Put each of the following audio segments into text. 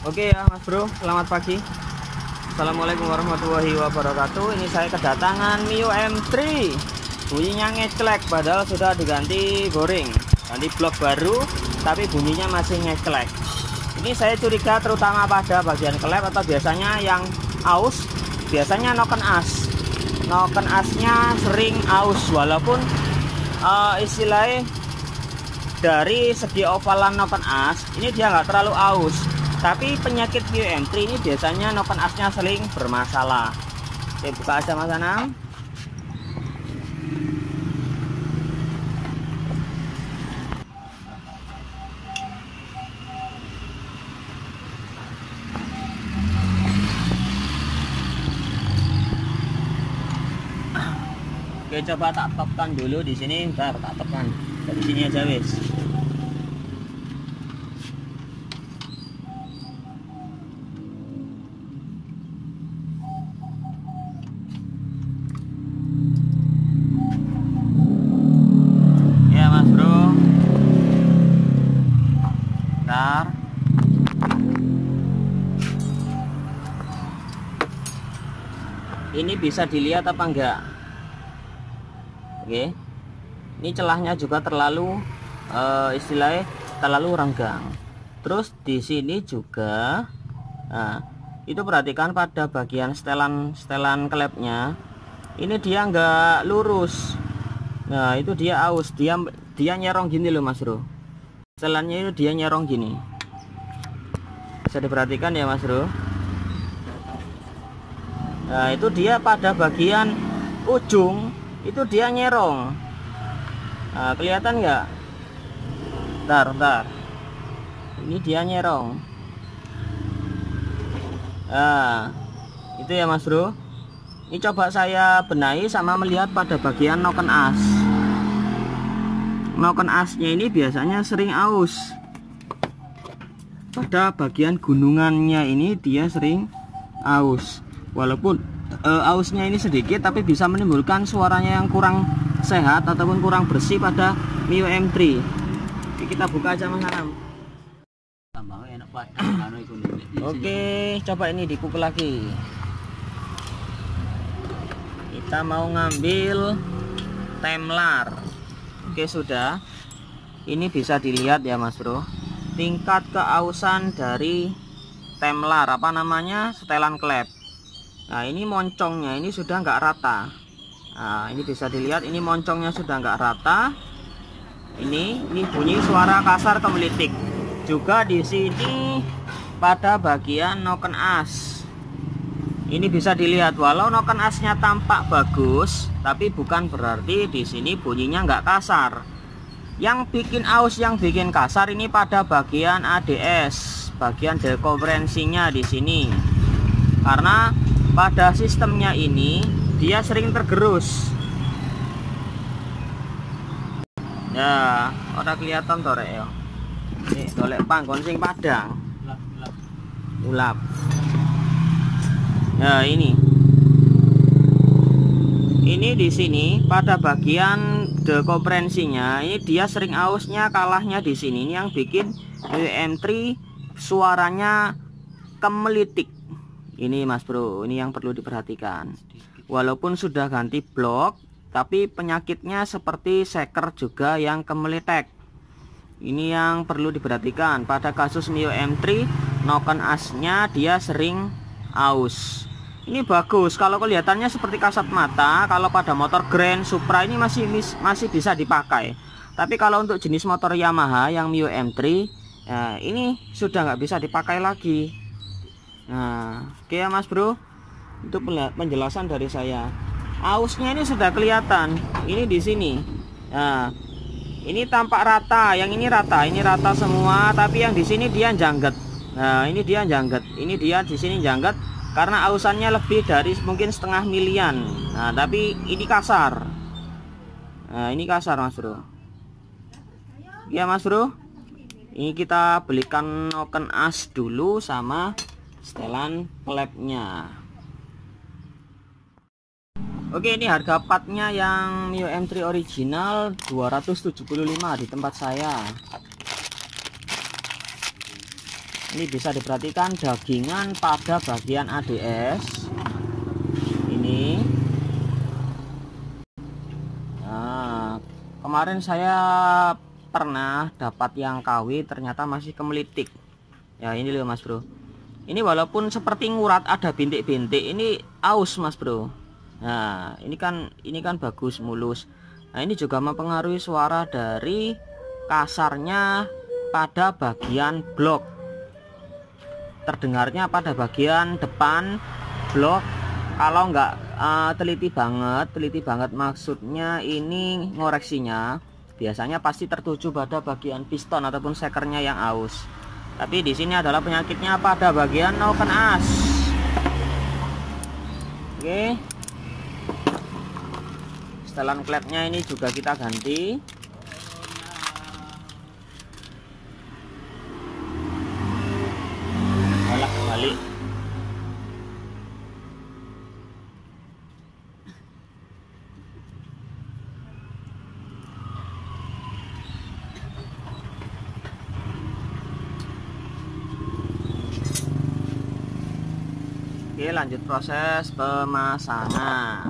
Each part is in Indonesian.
Oke ya Mas Bro, selamat pagi. Assalamualaikum warahmatullahi wabarakatuh. Ini saya kedatangan Mio M3. Bunyinya ngeklek padahal sudah diganti boring, ganti blok baru, tapi bunyinya masih ngeklek. Ini saya curiga terutama pada bagian klep atau biasanya yang aus, biasanya noken as. Noken asnya sering aus walaupun istilahnya dari segi ovalan noken as ini dia nggak terlalu aus. Tapi penyakit Mio M3 ini biasanya noken asnya sering bermasalah. Oke, buka aja Mas Anam. Oke, coba tak topkan dulu di sini. Bentar, tak topkan dari sini aja wis. Ini bisa dilihat apa enggak? Oke, ini celahnya juga terlalu istilahnya terlalu renggang. Terus di sini juga, nah, itu perhatikan pada bagian setelan klepnya, ini dia enggak lurus. Nah itu dia aus, dia nyerong gini loh Mas Bro. Setelannya itu dia nyerong gini. Bisa diperhatikan ya Mas Bro. Nah itu dia pada bagian ujung itu dia nyerong. Nah, kelihatan nggak? Bentar. Ini dia nyerong. Nah itu ya Mas Bro. Ini coba saya benahi sama melihat pada bagian noken as. Noken asnya ini biasanya sering aus. Pada bagian gunungannya ini dia sering aus. Walaupun ausnya ini sedikit, tapi bisa menimbulkan suaranya yang kurang sehat ataupun kurang bersih pada Mio M3. Oke, kita buka aja Mas Anam. Oke, coba ini dipukul lagi. Kita mau ngambil temlar. Oke, sudah. Ini bisa dilihat ya Mas Bro, tingkat keausan dari temlar, apa namanya, setelan klep. Nah ini moncongnya ini sudah nggak rata. Nah ini bisa dilihat, ini moncongnya sudah nggak rata. Ini bunyi suara kasar kemelitik. Juga di sini pada bagian noken as. Ini bisa dilihat, walau noken asnya tampak bagus, tapi bukan berarti di sini bunyinya nggak kasar. Yang bikin aus, yang bikin kasar ini pada bagian ADS, bagian dekompresinya di sini. Karena pada sistemnya ini dia sering tergerus. Ya, ora kelihatan to rek ya. Nih, golek panggon sing padang. Ulap. Nah, ini. Ini di sini pada bagian dekompresinya ini dia sering ausnya, kalahnya di sini. Ini yang bikin M3 suaranya kemelitik. Ini Mas Bro, ini yang perlu diperhatikan. Walaupun sudah ganti blok, tapi penyakitnya seperti seker juga yang kemelitek. Ini yang perlu diperhatikan. Pada kasus Mio M3, noken asnya dia sering aus. Ini bagus, kalau kelihatannya seperti kasat mata. Kalau pada motor Grand Supra ini masih bisa dipakai. Tapi kalau untuk jenis motor Yamaha yang Mio M3, ya, ini sudah nggak bisa dipakai lagi. Nah, oke ya Mas Bro, itu penjelasan dari saya. Ausnya ini sudah kelihatan. Ini di sini. Nah, ini tampak rata. Yang ini rata semua. Tapi yang di sini dia jangget. Nah, ini dia jangget. Ini dia di sini jangget karena ausannya lebih dari mungkin setengah milian. Nah, tapi ini kasar. Nah, ini kasar Mas Bro. Ya Mas Bro, ini kita belikan noken as dulu sama setelan klepnya. Oke, ini harga partnya yang Mio M3 original 275 di tempat saya. Ini bisa diperhatikan dagingan pada bagian ADS ini. Nah, kemarin saya pernah dapat yang KW, ternyata masih kemelitik. Ya ini loh Mas Bro. Ini walaupun seperti ngurat ada bintik-bintik, ini aus Mas Bro. Nah, ini kan bagus mulus. Nah, ini juga mempengaruhi suara dari kasarnya pada bagian blok. Terdengarnya pada bagian depan blok. Kalau nggak teliti banget maksudnya ini ngoreksinya, biasanya pasti tertuju pada bagian piston ataupun sekernya yang aus. Tapi di sini adalah penyakitnya pada bagian noken as. Oke. Setelan klepnya ini juga kita ganti. Balik. Oke, lanjut proses pemasangan.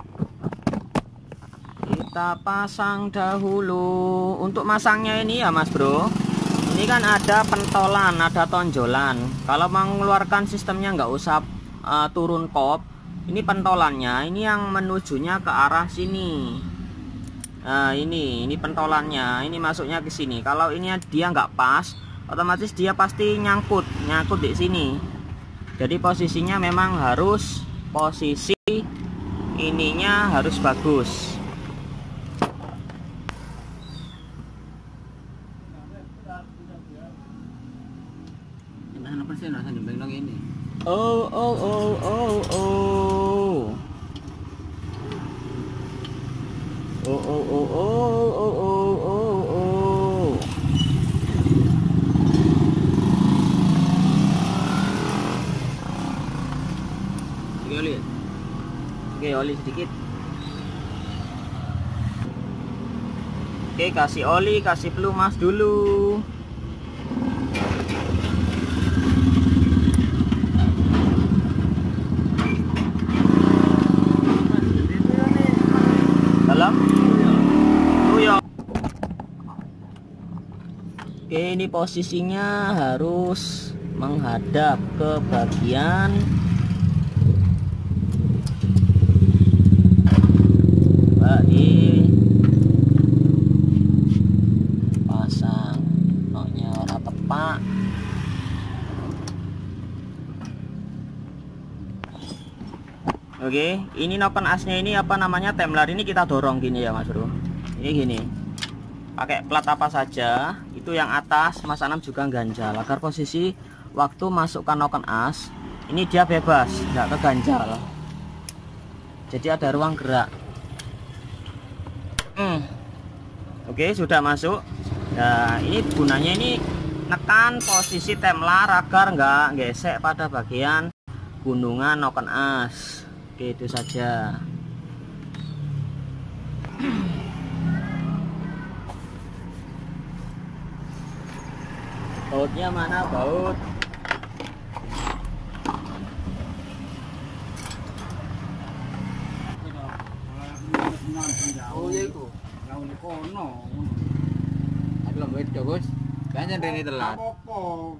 Kita pasang dahulu. Untuk masangnya ini ya Mas Bro, ini kan ada pentolan, ada tonjolan. Kalau mengeluarkan sistemnya nggak usah turun kop. Ini pentolannya, ini yang menujunya ke arah sini. Nah ini pentolannya, ini masuknya ke sini. Kalau ini dia nggak pas, otomatis dia pasti nyangkut di sini. Jadi posisinya memang harus posisi ininya harus bagus. Oh. Oke, oli sedikit. Oke, kasih oli, kasih pelumas dulu. Dalam. Oke, ini posisinya harus menghadap ke bagian pasang noknya ora tepak. Oke, ini noken asnya ini apa namanya, temlar ini kita dorong gini ya Mas Bro. Ini gini. Pakai plat apa saja, itu yang atas Mas Anam juga ganjal agar posisi waktu masukkan noken as ini dia bebas, nggak keganjal. Jadi ada ruang gerak. Oke, sudah masuk. Nah, ini gunanya ini nekan posisi temlar agar nggak gesek pada bagian gunungan noken as. Oke, itu saja. Bautnya mana baut? Oh iya itu. Yang di kono. Ada lembut ya, Bos. Kayaknya Rene telat. Apa-apa.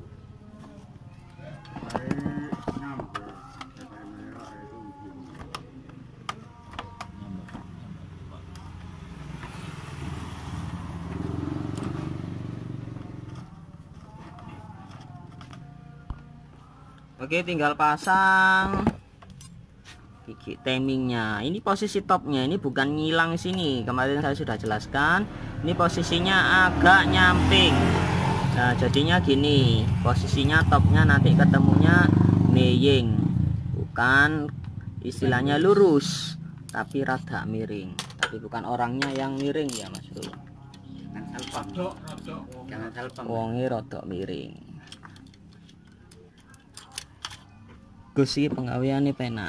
Oke, tinggal pasang gigi timingnya. Ini posisi topnya, ini bukan ngilang sini. Kemarin saya sudah jelaskan. Ini posisinya agak nyamping. Nah, jadinya gini. Posisinya topnya nanti ketemunya meying. Bukan istilahnya lurus, tapi rada miring. Tapi bukan orangnya yang miring ya Mas Bro. Jangan salpam. Wonge rodok miring. Gus iki penggaweane penak.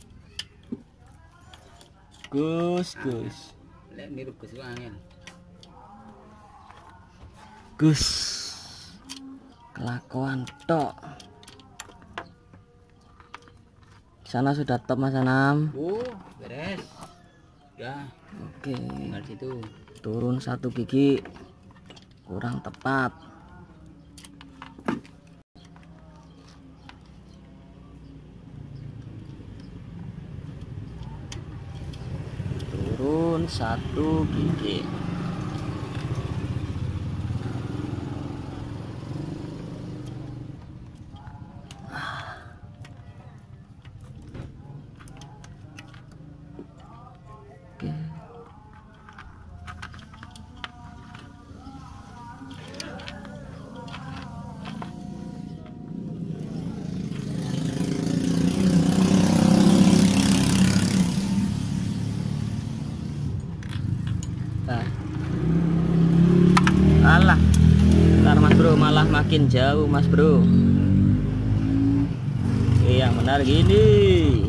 Gus. Lek niru Gus angel. Gus. lakuan tok. Sana sudah top Mas Anam. Beres. Udah. Oke. Tinggal situ. Turun 1 gigi. Kurang tepat. Turun 1 gigi. Alah, ntar Mas Bro malah makin jauh Mas Bro. Oke, yang benar gini.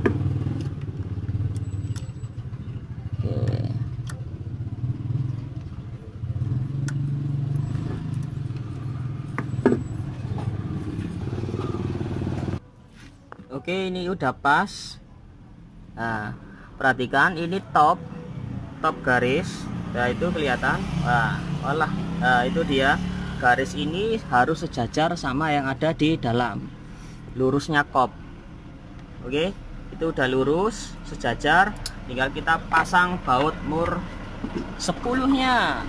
Oke, ini udah pas. Nah, perhatikan ini top garis. Nah, itu kelihatan. Nah, itu dia. Garis ini harus sejajar sama yang ada di dalam. Lurusnya kop. Oke, itu udah lurus, sejajar. Tinggal kita pasang baut mur 10-nya.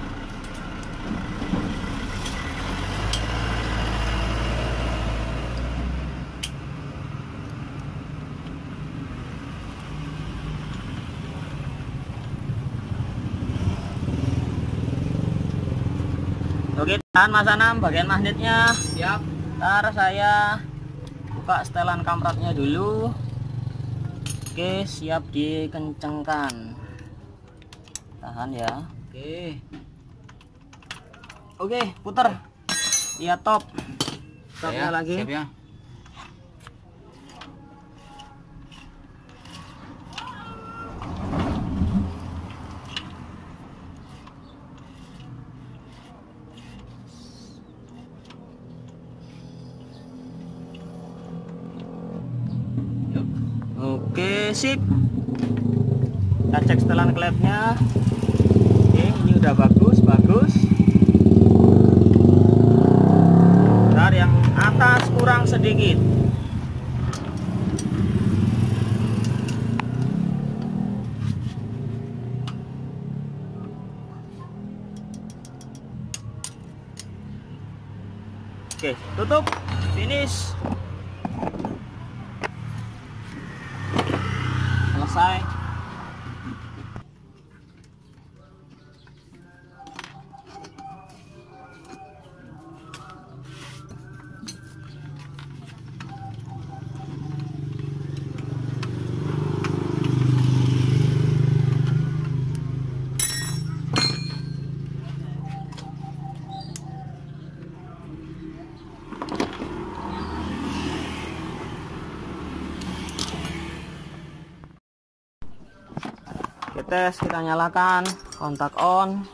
Oke, tahan Mas Anam bagian magnetnya. Siap. Ntar saya buka setelan kampratnya dulu. Oke, siap dikencengkan. Tahan ya. Oke, puter. Iya, top. Topnya lagi. Siap ya. Oke, sip. Kita cek setelan klepnya. Oke, ini udah bagus. Ntar yang atas kurang sedikit. Oke, tutup. Finish. Selesai. Tes, kita nyalakan, kontak on.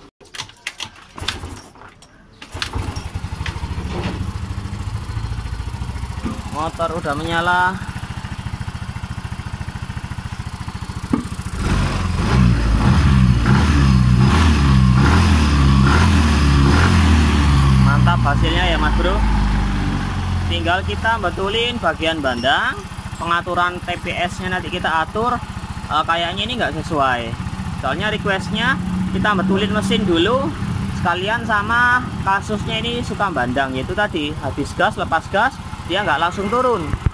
Motor udah menyala. Mantap hasilnya ya Mas Bro. Tinggal kita betulin bagian bandang, pengaturan TPS nya nanti kita atur. Kayaknya ini nggak sesuai. Soalnya requestnya kita betulin mesin dulu sekalian sama kasusnya ini suka bandang, yaitu tadi habis gas lepas gas dia nggak langsung turun.